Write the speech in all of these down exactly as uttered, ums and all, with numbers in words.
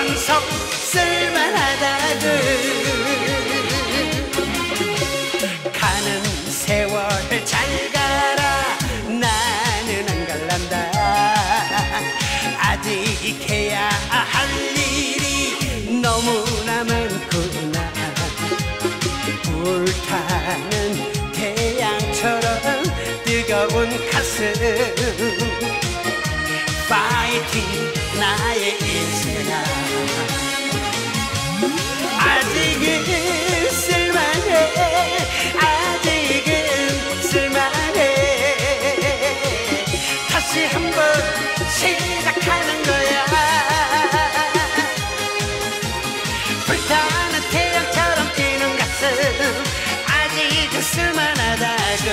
전원석 쓸만하다구. 가는 세월 잘 가라 나는 안 갈란다. 아직 해야 할 일이 너무나 많구나. 불타는 태양처럼 뜨거운 가슴 파이팅 나의 인생아. 아직은 쓸만해 아직은 쓸만해. 다시 한번 시작하는 거야. 불타는 태양처럼 뛰는 가슴 아직은 쓸만하다구.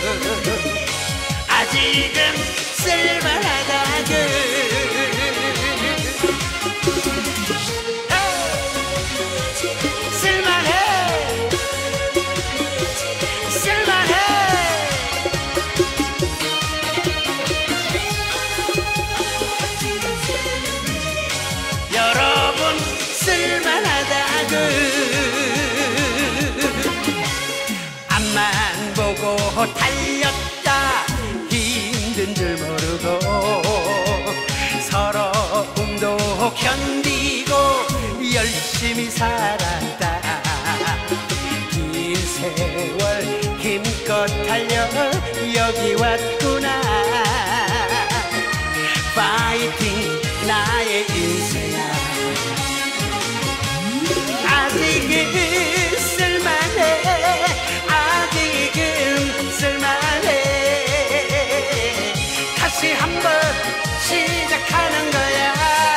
아직은 쓸만하다구. 여러분 쓸만하다구. 앞만 보고 달렸다 힘든 줄 모르고 서러움도 견디고 열심히 살았다. 긴 세월 힘껏 달려 여기 왔구나. 파이팅 나의 인생아. 아직은 쓸만해 아직은 쓸만해. 다시 한번 시작하는 거야.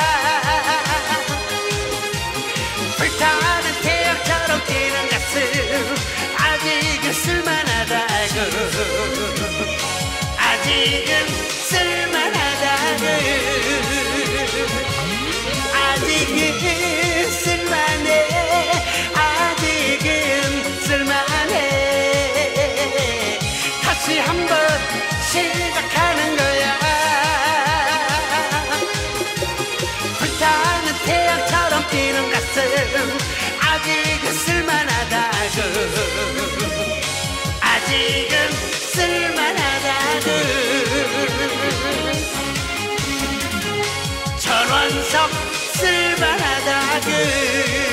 불타는 태양처럼 뛰는 가슴 아직은 쓸만하다구. 아직은 쓸만하다구. 아직은 쓸만해 아직은 쓸만해. 다시 한번 시작하는 거야. 불타는 태양처럼 뛰는 가슴 아직은 쓸만하다구. 아직은 쓸만하다구. 전원석 쓸만하다구.